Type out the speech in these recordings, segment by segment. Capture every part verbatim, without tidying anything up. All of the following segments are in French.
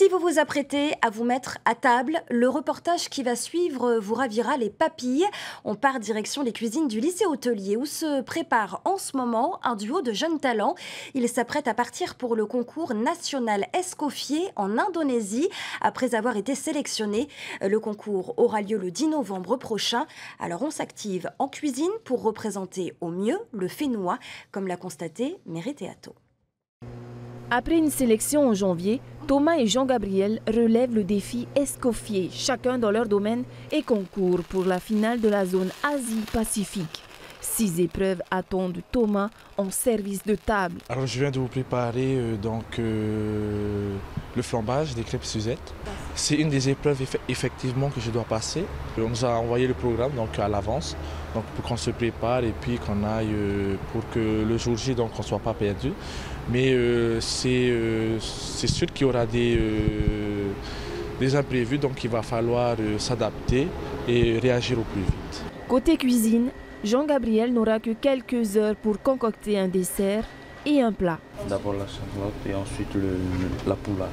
Si vous vous apprêtez à vous mettre à table, le reportage qui va suivre vous ravira les papilles. On part direction les cuisines du lycée hôtelier où se prépare en ce moment un duo de jeunes talents. Ils s'apprêtent à partir pour le concours national Escoffier en Indonésie après avoir été sélectionnés. Le concours aura lieu le dix novembre prochain. Alors on s'active en cuisine pour représenter au mieux le fénois, comme l'a constaté Mérite Atto. Après une sélection en janvier, Thomas et Jean-Gabriel relèvent le défi Escoffier, chacun dans leur domaine, et concourent pour la finale de la zone Asie-Pacifique. Six épreuves attendent Thomas en service de table. Alors je viens de vous préparer euh, donc, euh, le flambage des crêpes Suzette. C'est une des épreuves eff effectivement que je dois passer. On nous a envoyé le programme donc, à l'avance donc, pour qu'on se prépare et puis qu'on aille euh, pour que le jour J donc, on ne soit pas perdu. Mais euh, c'est euh, sûr qu'il y aura des, euh, des imprévus, donc il va falloir euh, s'adapter et réagir au plus vite. Côté cuisine, Jean-Gabriel n'aura que quelques heures pour concocter un dessert et un plat. D'abord la charlotte et ensuite le, le, la poula.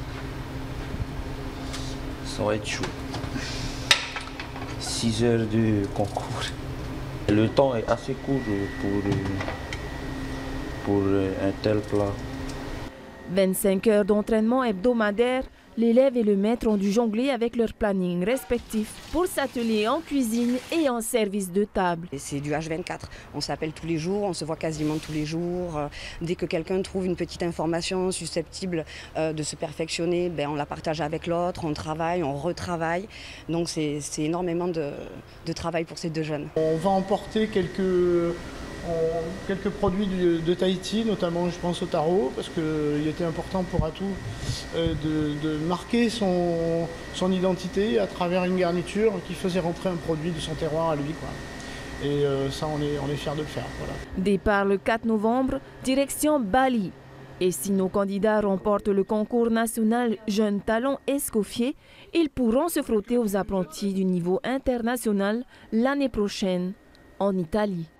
Ça va être chaud. six heures de concours. Le temps est assez court pour, pour un tel plat. vingt-cinq heures d'entraînement hebdomadaire, l'élève et le maître ont dû jongler avec leur planning respectif pour s'atteler en cuisine et en service de table. C'est du H vingt-quatre, on s'appelle tous les jours, on se voit quasiment tous les jours. Dès que quelqu'un trouve une petite information susceptible de se perfectionner, ben on la partage avec l'autre, on travaille, on retravaille. Donc c'est énormément de, de travail pour ces deux jeunes. On va emporter quelques... quelques produits de, de Tahiti, notamment je pense au taro, parce qu'il était important pour Atou euh, de, de marquer son, son identité à travers une garniture qui faisait rentrer un produit de son terroir à lui, quoi. Et euh, ça, on est, on est fiers de le faire. Voilà. Départ le quatre novembre, direction Bali. Et si nos candidats remportent le concours national Jeunes Talents Escoffier, ils pourront se frotter aux apprentis du niveau international l'année prochaine en Italie.